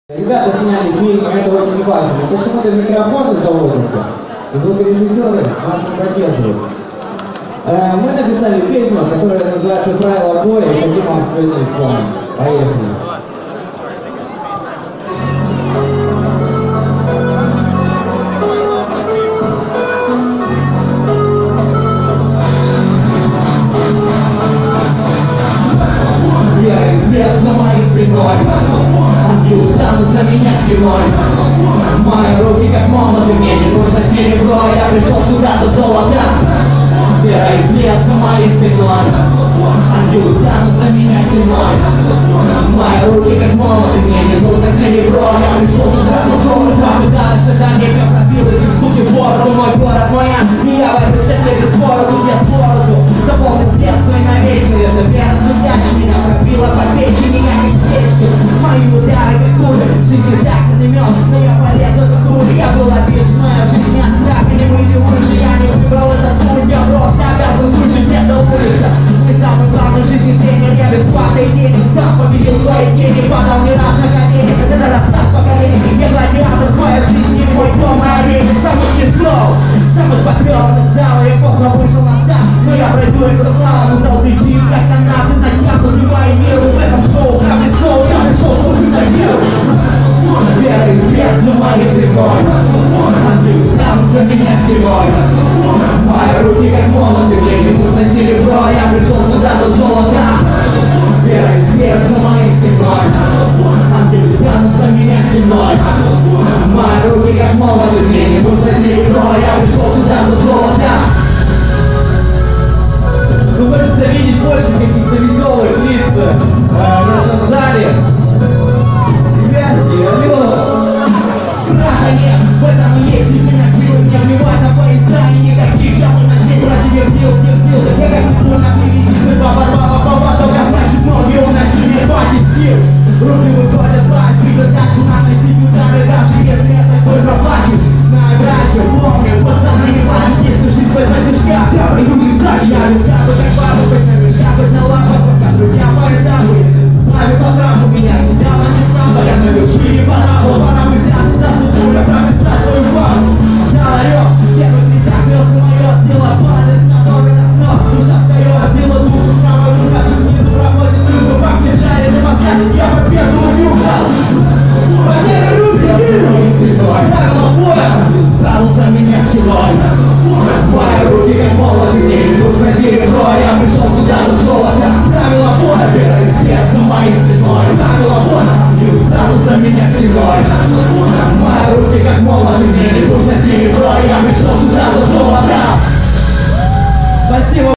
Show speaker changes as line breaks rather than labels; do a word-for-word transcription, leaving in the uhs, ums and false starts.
Ребята сняли фильм, это очень важно. Но почему-то микрофоны заводятся, звукорежиссеры нас не поддерживают. Э, мы написали песню, которая называется «Правила боя», и хотим вам сегодня исполнить. Поехали.
Белый свет за моей спиной, они устанут за меня стеной. Мои руки как молоты, мне не нужно серебро, я пришел сюда за золото. Белый свет за моей спиной, они устанут за меня стеной. Мои руки как молоты, мне не нужно серебро, я пришел сюда за золото. Дальше до нее пробил эти суки бороду, мой город, мой ад, и я в этой стекле без бороду, без бороду. Заполнить с детства и навечно, это вера судьяч меня пробила по печени, я как печку. Мои удары как куры, жизнь захарный мед, но я полез в этот тур. Я был обижен, моя жизнь не оставили, мы не лучше, я не выбрал этот путь, я просто обязан выжить, это улица. Мы самый главный в жизни тренер, я бесплатный денег, сам победил свои тени, падал не раз на колени, это рассказ поколений. Я гладиатор, своя жизнь не мой дом, а арена самых низов, самых потрёпанных зала. Я поздно вышел на старт, но я пройду эту славу, сдал причин, как канаты, натянуты мои миры. В этом шоу, храбрый шоу, я пришел, чтобы задержать. Белый свет за моей спиной, они устанут за меня стеной. Мои руки как молоты, мне не нужно серебро, я пришел сюда за золото. Белый свет за моей спиной, они устанут за меня стеной. Мои руки как молоты, мне не нужно серебро, я пришел сюда за золото.
Ну, хочется видеть больше каких-то веселых лиц э, в нашем зале. Ребятки, алло!
Страха нет, в этом и есть истина силы. Мне плевать на пояса и никаких. Я выносил, противертил, терпил. Я как культурно приведитель, оборвала поводок, а значит ноги уносили, хватит сил. Руки выходят пластик, так же надо найти удары, даже если это боль проплачет. Знаю, братья, помню, пацаны не плачут, если жить в этой тишке, я приду не сдачи. Я люблю как бабу, хоть на мешках, хоть на лапах, пока друзья по этапу. Славе по трафу, меня недавно не стало, я на вершине параху, пора бы взяться за судьбу, я прописать свою пару. Заларёк, первый летах, мёрз мое тело, падает на дорогу на снов. Душа встаёт, сила духа, правая рука, тут снизу проходит трубу, как мне жарит, и подскачет, я по первому нюхал. Потеря руки, правила боя, станут за меня стеной. Мои руки как молоты, мне не нужно серебро, я пришел сюда за золото. Правила боя, белый свет за моей спиной. Правила боя, они устанут за меня стеной.